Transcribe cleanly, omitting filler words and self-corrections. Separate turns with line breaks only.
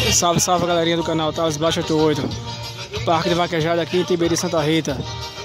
Salve, salve galerinha do canal Thales Baixo 88. Parque de Vaquejada aqui em Tiberi, Santa Rita.